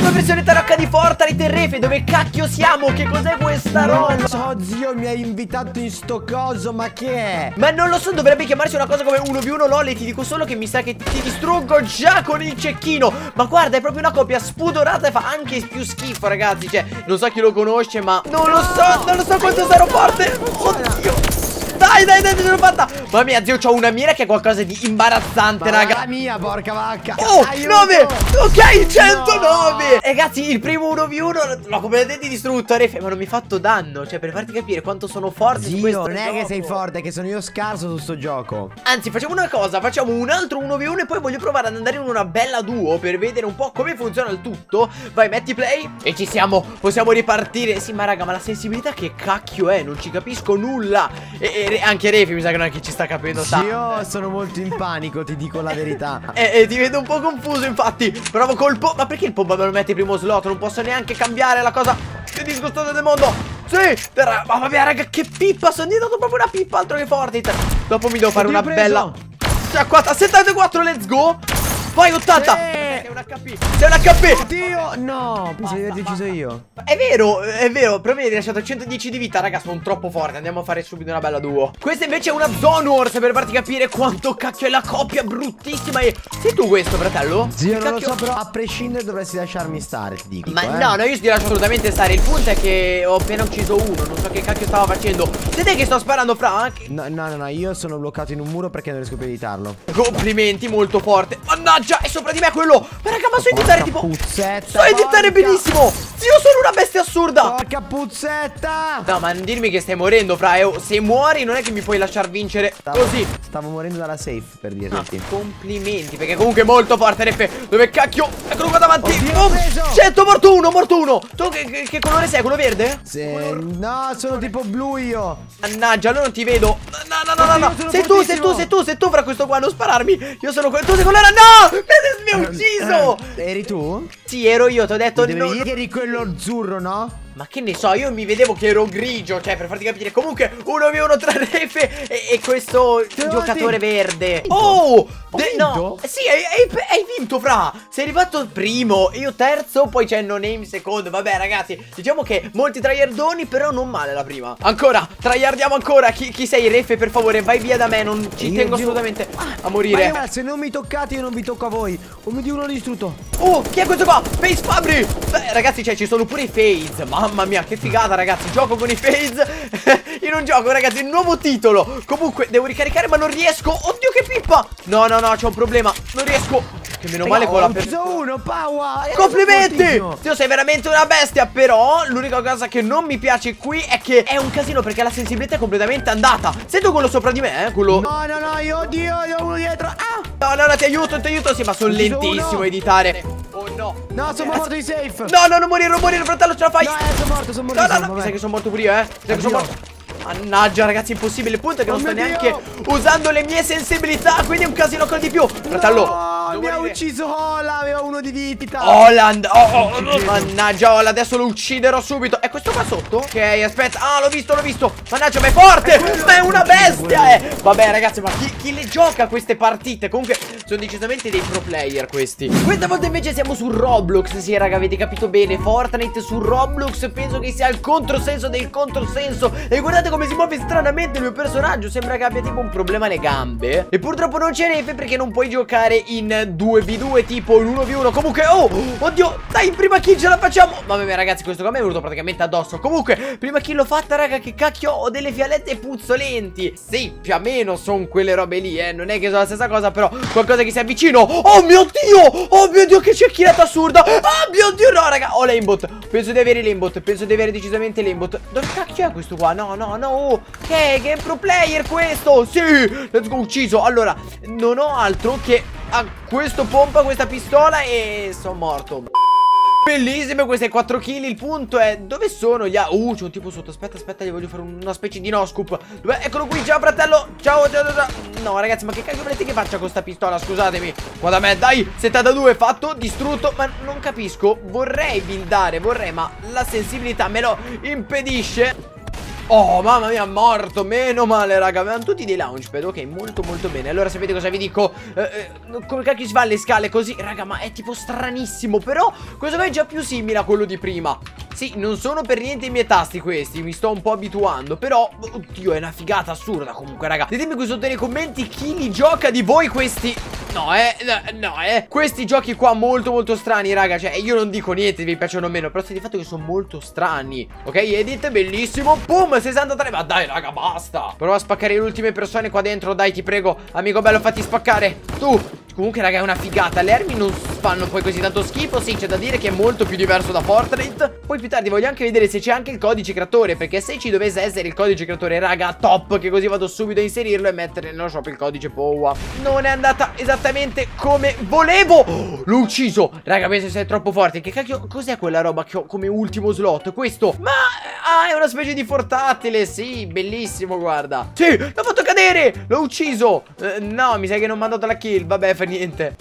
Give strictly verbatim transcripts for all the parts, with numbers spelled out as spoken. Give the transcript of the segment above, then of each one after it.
nuova versione tarocca di Fortnite e Refe. Dove cacchio siamo? Che cos'è questa roba? Non lo so, zio, mi hai invitato in sto coso, ma che è? Ma non lo so, dovrebbe chiamarsi una cosa come uno vu uno LOL. E ti dico solo che mi sa che ti distruggo già con il cecchino. Ma guarda, è proprio una coppia spudorata e fa anche più schifo, ragazzi. Cioè, non so chi lo conosce, ma non lo so, non lo so quanto sarò forte. Oddio. Dai, dai, dai, ce l'ho fatta. Mamma mia, zio, c'ho una mira che è qualcosa di imbarazzante, Ma raga. la mia, porca vacca. Oh, Aiuto. nove. Ok, centonove. No. Ragazzi, il primo uno vu uno l'ho completamente distrutto, Refe, ma non mi ha fatto danno. Cioè, per farti capire quanto sono forte su questo Zio, non è gioco. che sei forte, è che sono io scarso su sto gioco. Anzi, facciamo una cosa, facciamo un altro uno vu uno e poi voglio provare ad andare in una bella duo per vedere un po' come funziona il tutto. Vai, metti play e ci siamo, possiamo ripartire. Sì, ma raga, ma la sensibilità che cacchio è? Non ci capisco nulla. E, e anche Refe mi sa che non è che ci sta capendo tanto. Io sono molto in panico, ti dico la verità. E, e ti vedo un po' confuso, infatti. Provo col po'. Ma perché il pompa me lo mette primo slot? Non posso neanche cambiare la cosa più disgustosa del mondo. Sì, ma vabbè, raga, che pippa. Sono diventato proprio una pippa, altro che Fortnite. Dopo mi devo fare una bella settantaquattro, let's go. Poi ottanta. Sì. Sei un acca pi. Sei un acca pi. Oddio, no, penso di aver deciso io. È vero, è vero. Però mi hai lasciato centodieci di vita, raga. Sono troppo forte. Andiamo a fare subito una bella duo. Questa invece è una Zone Wars, per farti capire quanto cacchio è la coppia bruttissima. E sei tu questo, fratello? Zio, Che non cacchio... lo so, però a prescindere dovresti lasciarmi stare, ti dico. Ma eh. no, no, io ti lascio assolutamente stare. Il punto è che ho appena ucciso uno. Non so che cacchio stava facendo. Vedete che sto sparando, fra? No, no, no, no, io sono bloccato in un muro perché non riesco più a evitarlo. Complimenti, molto forte. Mannaggia, è sopra di me quello. Ma raga, ma so editare tipo puzzetta, so editare porca. benissimo. Io sono una bestia assurda. Porca puzzetta. No, ma non dirmi che stai morendo, fra. eh, Se muori non è che mi puoi lasciar vincere Stavo, così. Stavo morendo dalla safe, per dirti. Ah, complimenti, perché comunque è molto forte, Refe. Dove cacchio? Eccolo qua davanti. Oddio, Boom. preso. cento, morto uno, morto uno. Tu che, che, che colore sei? Quello verde? Se... No, sono tipo blu io. Mannaggia, allora non ti vedo. No, no, no, no, no. Oddio, Sei sono tu, sei tu, fortissimo. sei tu, sei tu fra questo qua, non spararmi. Io sono quello. Tu sei quello era. No! Mi ha ucciso. Eri tu? Sì, ero io, ti ho detto. Devi No, dire che eri quello azzurro, no? ma che ne so, io mi vedevo che ero grigio. Cioè, per farti capire. Comunque, uno v uno tra Refe e, e questo Te giocatore ti... verde. Vinto? Oh! Ho De, vinto? no, sì, hai, hai, hai vinto, fra. Sei arrivato primo, io terzo. Poi c'è No Name secondo. Vabbè, ragazzi, diciamo che molti tryhardoni, però non male la prima. Ancora, tryhardiamo ancora. Chi, chi sei, Refe, per favore, vai via da me. Non ci Io tengo Dio... assolutamente ah, a morire. Ma se non mi toccate io non vi tocco a voi. Oh mio Dio, uno distrutto. Oh, chi è questo qua? Face Fabri. Beh, ragazzi, cioè, ci sono pure i Fades. Mamma mia, che figata, ragazzi. Gioco con i Fades in un gioco, ragazzi, il nuovo titolo. Comunque, devo ricaricare, ma non riesco. Oddio, che pippa. No, no, no, c'è un problema. Non riesco. Che meno male con la per... uno, Paua. Complimenti! Dio, sei veramente una bestia. Però l'unica cosa che non mi piace qui è che è un casino, perché la sensibilità è completamente andata. Sei tu quello sopra di me, eh? Quello... No, no, no, io, oddio, io ho uno dietro. Ah! No, no, no, ti aiuto, ti aiuto. Sì, ma sono lentissimo a editare. Oh no. No, sono morto di safe. No, no, non morire, non morire, fratello, ce la fai. No, eh, sono morto, sono morto. No, no, no, mi sa che sono morto pure io, eh. Mi sa che sono morto. Mannaggia, ragazzi, impossibile. Il punto è che Oh non sto mio neanche Dio. usando le mie sensibilità. Quindi è un casino ancora di più. Fratello, No, mi ha ucciso Ola, aveva uno di vita. Holland. Oh, oh, oh, mannaggia, Holland, adesso lo ucciderò subito. È questo qua sotto? Ok, aspetta. Ah, l'ho visto, l'ho visto. Mannaggia, ma è forte. Ma è una bestia, eh. Vabbè, ragazzi, ma chi, chi le gioca queste partite? Comunque, sono decisamente dei pro player questi. Questa volta invece siamo su Roblox. Sì, raga, avete capito bene. Fortnite su Roblox penso che sia il controsenso del controsenso. E guardate come si muove stranamente il mio personaggio. Sembra che abbia tipo un problema alle gambe. E purtroppo non c'è Refe, perché non puoi giocare in due v due, tipo in uno v uno. Comunque, oh, oddio, dai, in prima kill ce la facciamo. Vabbè, ragazzi, questo qua mi è venuto praticamente addosso. Comunque, prima kill l'ho fatta, raga. Che cacchio, ho delle fialette puzzolenti. Sì, più o meno sono quelle robe lì, eh. Non è che sono la stessa cosa, però qualcosa che si avvicina. Oh mio Dio, oh mio Dio, che cecchinata assurda. Oh mio Dio, no, raga, ho l'aimbot. Penso di avere l'aimbot, penso di avere decisamente l'aimbot. Dove cacchio è questo qua? No, no, no, oh. Che, che pro player questo. Sì, let's go, ucciso. Allora, non ho altro che a questo pompa, questa pistola, e sono morto. Bellissime queste quattro kill. Il punto è, dove sono gli a... Uh, c'è un tipo sotto. Aspetta, aspetta, gli voglio fare una specie di no scoop. Dov'è? Eccolo qui, ciao fratello. Ciao, ciao, ciao. No, ragazzi, ma che cazzo volete che faccia con sta pistola? Scusatemi. Qua da me, dai. settantadue fatto, distrutto. Ma non capisco. Vorrei buildare, vorrei, ma la sensibilità me lo impedisce. Oh, mamma mia, morto. Meno male, raga. Avevano tutti dei launchpad. Ok, molto molto bene. Allora sapete cosa vi dico? Eh, eh, come cacchio si fa alle scale così? Raga, ma è tipo stranissimo. Però questo qua è già più simile a quello di prima. Sì, non sono per niente i miei tasti questi. Mi sto un po' abituando. Però, oddio, è una figata assurda comunque, raga. Ditemi qui sotto nei commenti chi li gioca di voi questi. No, eh, no, eh questi giochi qua molto molto strani, raga. Cioè, io non dico niente, vi piacciono o meno, però stai di fatto che sono molto strani. Ok, edit, bellissimo. Boom, sessantatré, ma dai, raga, basta. Prova a spaccare le ultime persone qua dentro, dai, ti prego. Amico bello, fatti spaccare. Tu. Comunque, raga, è una figata. Le armi non fanno poi così tanto schifo. Sì, c'è da dire che è molto più diverso da Fortnite. Poi più tardi voglio anche vedere se c'è anche il codice creatore, perché se ci dovesse essere il codice creatore, raga, top, che così vado subito a inserirlo e mettere nello shop il codice P O W A. Non è andata esattamente come volevo. Oh, l'ho ucciso. Raga, penso sia troppo forte. Che cacchio, cos'è quella roba che ho come ultimo slot? Questo. Ma, ah, è una specie di portatile. Sì, bellissimo, guarda. Sì, l'ho fatto cadere. L'ho ucciso. eh, No, mi sa che non mi ha dato la kill. Vabbè, fa niente.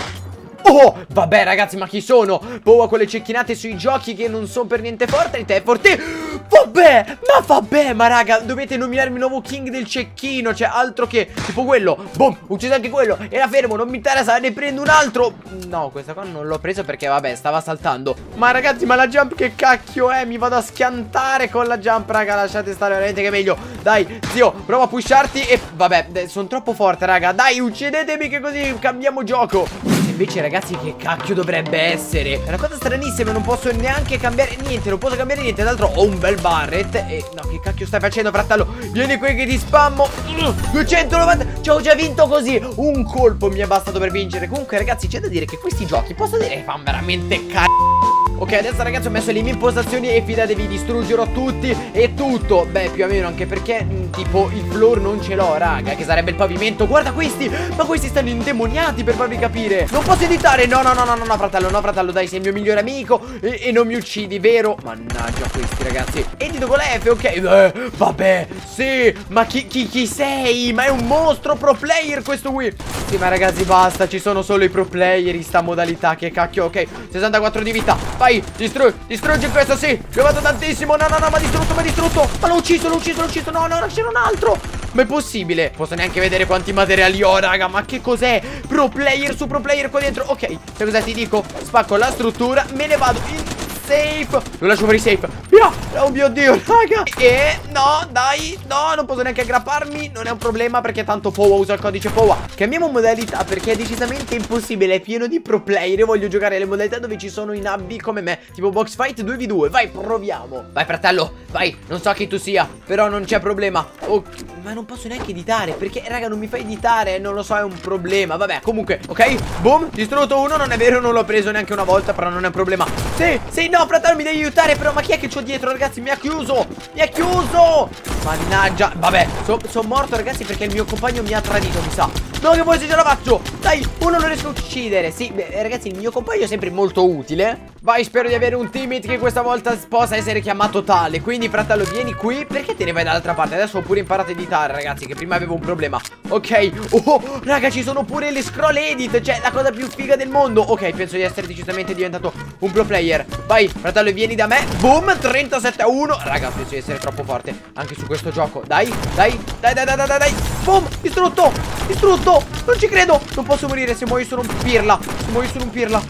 Oh, vabbè ragazzi, ma chi sono? P O W A con le cecchinate sui giochi che non sono per niente Fortnite è forte. Vabbè, ma vabbè, ma raga, dovete nominarmi il nuovo king del cecchino. Cioè, altro che, tipo quello. Boom, ucciso anche quello. Era fermo, non mi interessa, ne prendo un altro. No, questa qua non l'ho preso perché, vabbè, stava saltando. Ma ragazzi, ma la jump che cacchio è? Mi vado a schiantare con la jump, raga. Lasciate stare, veramente che è meglio. Dai, zio, prova a pusharti e, vabbè, sono troppo forte, raga. Dai, uccidetemi che così cambiamo gioco. Invece, ragazzi, che cacchio dovrebbe essere? È una cosa stranissima, non posso neanche cambiare niente. Non posso cambiare niente. Tra l'altro ho un bel Barret. E no, che cacchio stai facendo, fratello? Vieni qui che ti spammo. duecentonovanta. Ci ho già vinto così. Un colpo mi è bastato per vincere. Comunque, ragazzi, c'è da dire che questi giochi, posso dire che fanno veramente cazzo. Ok, adesso ragazzi ho messo le mie impostazioni e fidatevi, distruggerò tutti e tutto. Beh, più o meno, anche perché mh, tipo il floor non ce l'ho, raga, che sarebbe il pavimento. Guarda questi, ma questi stanno indemoniati, per farvi capire. Non posso editare, no, no, no, no, no, fratello, no, fratello, dai, sei il mio migliore amico e, e non mi uccidi, vero? Mannaggia questi, ragazzi. Edito con la F, ok, eh, vabbè, sì, ma chi, chi, chi sei? Ma è un mostro pro player questo qui. Sì, ma ragazzi, basta, ci sono solo i pro player in sta modalità, che cacchio, ok, sessantaquattro di vita, vai. Distruggi, distruggi questo, sì. L'ho fatto tantissimo, no, no, no, ma distrutto, ma distrutto. Ma l'ho ucciso, l'ho ucciso, l'ho ucciso. No, no, no, c'era un altro. Ma è possibile? Posso neanche vedere quanti materiali ho, raga. Ma che cos'è? Pro player su pro player qua dentro. Ok, sai cosa ti dico? Spacco la struttura, me ne vado in safe. Lo lascio fuori safe. Via. Oh mio Dio, raga. E no, dai, no, non posso neanche aggrapparmi. Non è un problema perché tanto P O W A usa il codice P O W A. Cambiamo modalità perché è decisamente impossibile. È pieno di pro player. Io voglio giocare le modalità dove ci sono i nabbi come me, tipo box fight due vu due. Vai, proviamo. Vai, fratello, vai. Non so chi tu sia, però non c'è problema. Oh, ma non posso neanche editare perché, raga, non mi fa editare. Non lo so, è un problema. Vabbè, comunque, ok. Boom, distrutto uno. Non è vero, non l'ho preso neanche una volta, però non è un problema. Sì, sì, no, fratello, mi devi aiutare. Però ma chi è che c'ho dietro, ragazzi? Mi ha chiuso, mi ha chiuso. Mannaggia, vabbè, sono so morto, ragazzi, perché il mio compagno mi ha tradito, mi sa. No, che poi se ce la faccio. Dai, uno lo riesco a uccidere. Sì, beh, ragazzi, il mio compagno è sempre molto utile. Vai, spero di avere un teammate che questa volta possa essere chiamato tale. Quindi, fratello, vieni qui. Perché te ne vai dall'altra parte? Adesso ho pure imparato a editare, ragazzi, che prima avevo un problema. Ok, oh, raga, ci sono pure le scroll edit. Cioè, la cosa più figa del mondo. Ok, penso di essere decisamente diventato un pro player. Vai, fratello, vieni da me. Boom, trentasette a uno. Raga, penso di essere troppo forte anche su questo gioco. Dai, dai, dai, dai, dai, dai, dai. Boom, distrutto, distrutto. Non ci credo. Non posso morire. Se muoio sono un pirla. Se muoio sono un pirla.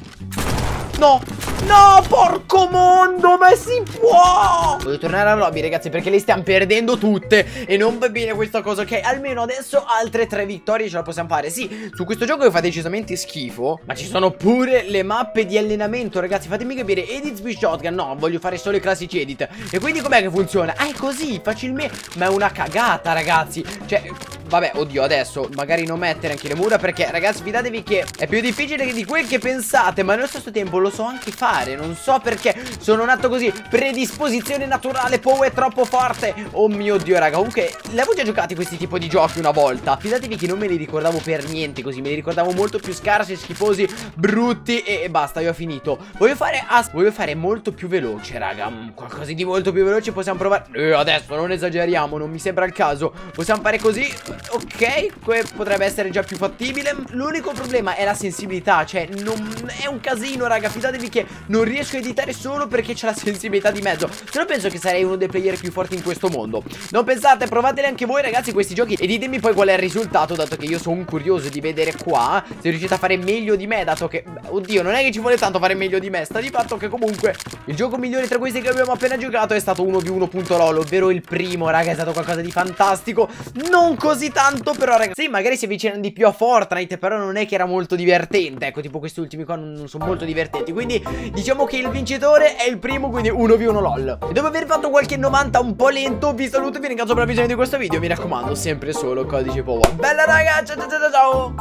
No, no, porco mondo, ma si può. Voglio tornare alla lobby, ragazzi, perché le stiamo perdendo tutte e non va bene questa cosa, ok? Almeno adesso altre tre vittorie ce la possiamo fare. Sì, su questo gioco che fa decisamente schifo, ma ci sono pure le mappe di allenamento, ragazzi. Fatemi capire, edit speed shotgun. No, voglio fare solo i classici edit. E quindi com'è che funziona? Ah, è così, facilmente. Ma è una cagata, ragazzi. Cioè, vabbè, oddio, adesso magari non mettere anche le mura, perché, ragazzi, fidatevi che è più difficile di quel che pensate, ma nello stesso tempo lo so anche fare. Non so perché sono nato così. Predisposizione naturale, P O W A è troppo forte. Oh mio Dio, raga. Comunque, l'avevo già giocati questi tipo di giochi una volta. Fidatevi che non me li ricordavo per niente così. Me li ricordavo molto più scarsi, schifosi, brutti e, e basta, io ho finito. Voglio fare as Voglio fare molto più veloce, raga. Qualcosa di molto più veloce possiamo provare. eh, Adesso non esageriamo, non mi sembra il caso. Possiamo fare così. ok, que potrebbe essere già più fattibile. L'unico problema è la sensibilità. Cioè non è un casino, raga. Fidatevi che non riesco a editare solo perché c'è la sensibilità di mezzo. Se no penso che sarei uno dei player più forti in questo mondo. Non pensate, provateli anche voi ragazzi questi giochi e ditemi poi qual è il risultato, dato che io sono curioso di vedere qua se riuscite a fare meglio di me, dato che, oddio, non è che ci vuole tanto fare meglio di me. Sta di fatto che comunque il gioco migliore tra questi che abbiamo appena giocato è stato uno v uno punto lol, ovvero il primo, raga. È stato qualcosa di fantastico. Non così tanto però, raga. Sì, magari si avvicinano di più a Fortnite, però non è che era molto divertente. Ecco, tipo questi ultimi qua non, non sono molto divertenti. Quindi diciamo che il vincitore è il primo, quindi uno v uno lol. E dopo aver fatto qualche novanta un po' lento, vi saluto e vi ringrazio per la visione di questo video. Mi raccomando, sempre solo codice P O W. Bella raga, ciao ciao ciao ciao.